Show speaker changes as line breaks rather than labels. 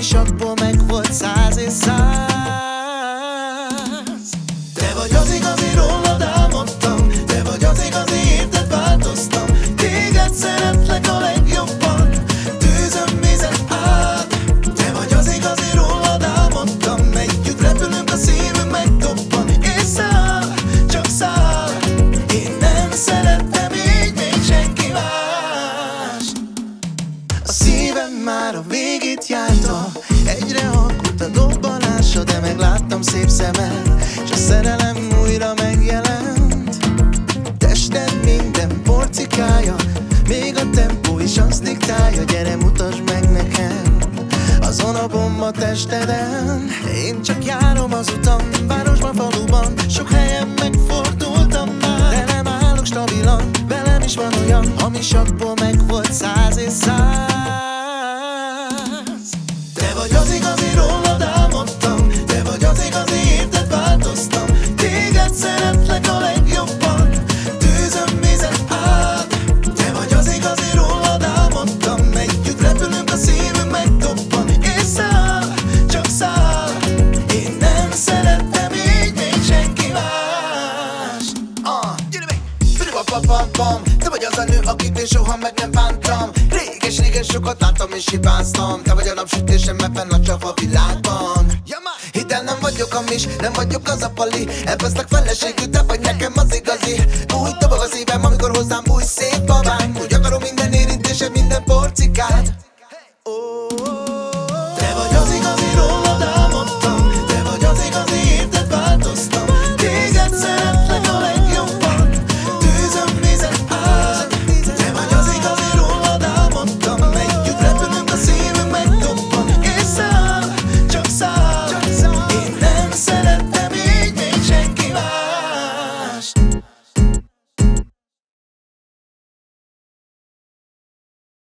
Hamisakból meg volt 100 és 100. Te vagy az igazi, rólad álmodtam, te vagy az igazi, érted változtam. Téged szeretlek a legjobban, tűzön vizet át. Te vagy az igazi, rólad álmodtam, együtt repülünk, a szívünk megdobban. És száll, csak száll, én nem szerettem így még senki más. A szívem már a végét járta, egyre halkult a dobbanása, de megláttam szép szemed, s a szerelem újra megjelent. Tested minden porcikája, még a tempó is azt diktálja. Gyere, mutasd meg nekem azon a bomba testeden. Én csak járom az utam, városban, faluban, sok helyen megfordultam már, de nem állok stabilan, velem is van olyan, hamisakból meg volt 100 és 100. Te vagy az igazi, rólad álmodtam, te vagy az igazi, érted változtam. Téged szeretlek a legjobban, tűzön vizet át. Te vagy az igazi, rólad álmodtam, együtt repülünk, a szívünk megdobban. És száll, csak száll, én nem szerettem így még senki más. Gyere meg! Pam-pam-pam, te vagy az a nő, akit én soha meg nem bántam. Régen sokat láttam és hibáztam. Te vagy a napsütésem ebben a csafa világban. Hidd el, nem vagyok hamis, nem vagyok az a pali. Elbasztak feleségű, te vagy nekem az igazi. Úgy dobog a szívem, amikor hozzá